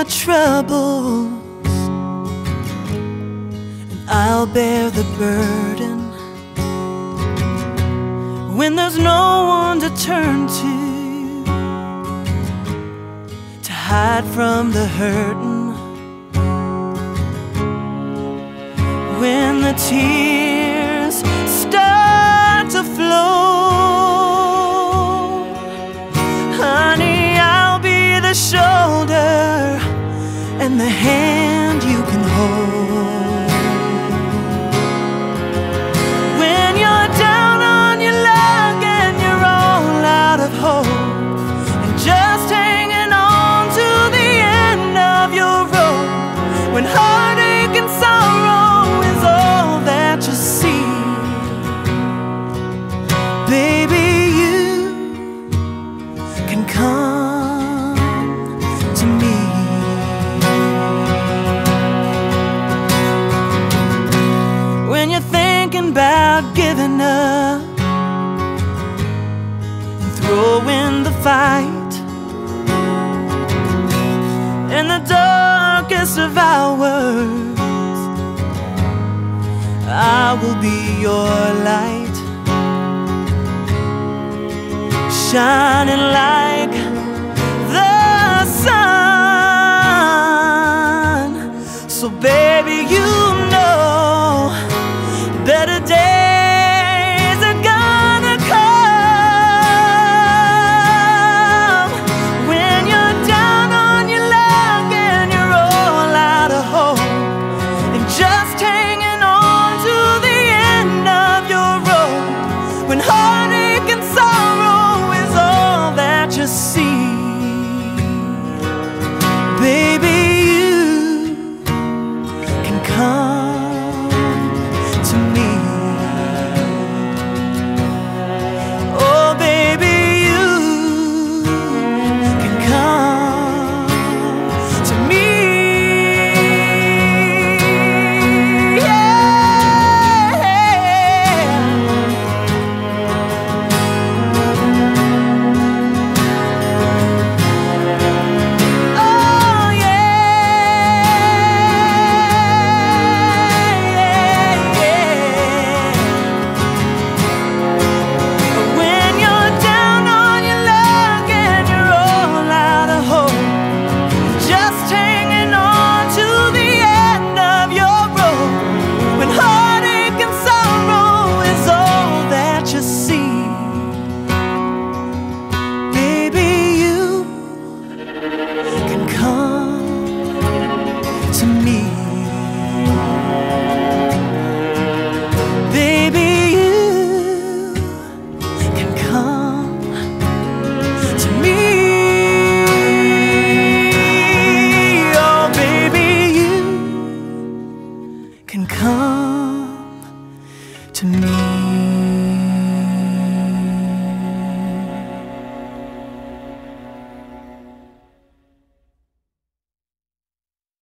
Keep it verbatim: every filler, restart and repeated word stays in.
troubles, and I'll bear the burden. When there's no one to turn to, to hide from the hurting, when the tears start to flow, honey, I'll be the shoulder and the hand you can hold. When you're down on your luck and you're all out of hope, and just hanging on to the end of your rope, when heartache and sorrow is all that you see, baby, you can come to me. When you're thinking about giving up and throwing the fight, in the darkest of hours, I will be your light, shining like the sun. So baby, you know better days are gonna come. When you're down on your luck and you're all out of hope, and just hanging on to the end of your rope, when heartache and sorrow is all that you see, baby, you can come to me. Oh, baby, you can come to me. Oh, yeah. When you're down on your luck and you're all out of hope, just hanging on to the end of your rope, when heartache and sorrow is all that you see, baby, you can come to me. Baby, you can come to me. Oh, baby, you can come to me.